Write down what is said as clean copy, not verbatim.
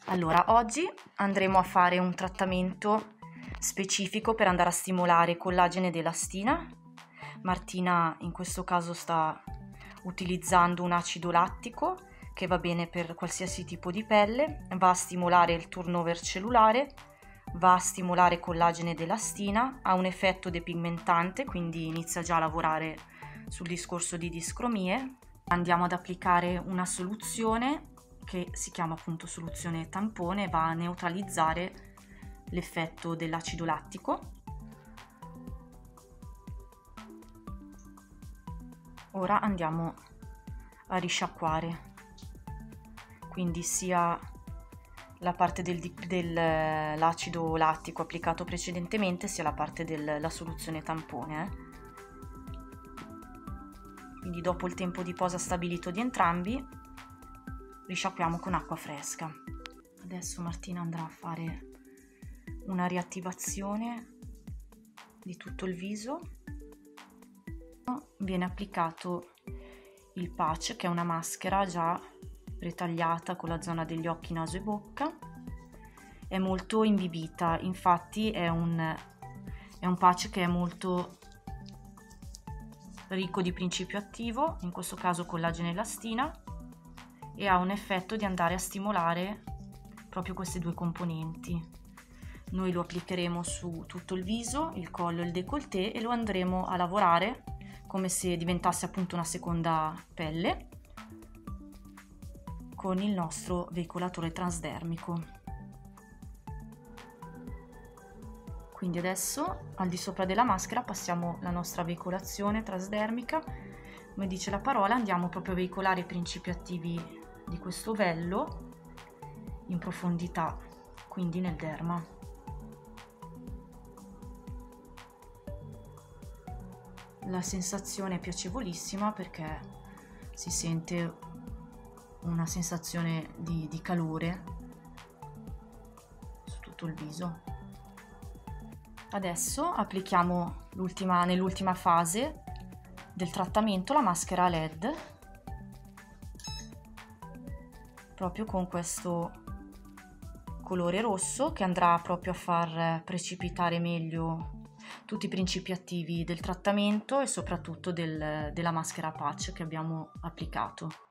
Allora, oggi andremo a fare un trattamento specifico per andare a stimolare collagene ed elastina. Martina in questo caso sta utilizzando un acido lattico che va bene per qualsiasi tipo di pelle, va a stimolare il turnover cellulare, va a stimolare collagene ed elastina, ha un effetto depigmentante, quindi inizia già a lavorare sul discorso di discromie. Andiamo ad applicare una soluzione che si chiama appunto soluzione tampone, va a neutralizzare l'effetto dell'acido lattico. Ora andiamo a risciacquare, quindi sia la parte dell'acido lattico applicato precedentemente sia la parte della soluzione tampone. Quindi dopo il tempo di posa stabilito di entrambi risciacquiamo con acqua fresca. Adesso Martina andrà a fare una riattivazione di tutto il viso. Viene applicato il patch, che è una maschera già pretagliata con la zona degli occhi, naso e bocca. È molto imbibita, infatti è un patch che è molto ricco di principio attivo, in questo caso collagene e elastina, e ha un effetto di andare a stimolare proprio queste due componenti. Noi lo applicheremo su tutto il viso, il collo e il décolleté e lo andremo a lavorare come se diventasse appunto una seconda pelle con il nostro veicolatore transdermico. Quindi adesso al di sopra della maschera passiamo la nostra veicolazione trasdermica. Come dice la parola, andiamo proprio a veicolare i principi attivi di questo vello in profondità, quindi nel derma. La sensazione è piacevolissima perché si sente una sensazione di calore su tutto il viso. Adesso applichiamo nell'ultima fase del trattamento la maschera LED, proprio con questo colore rosso che andrà proprio a far precipitare meglio tutti i principi attivi del trattamento e soprattutto della maschera patch che abbiamo applicato.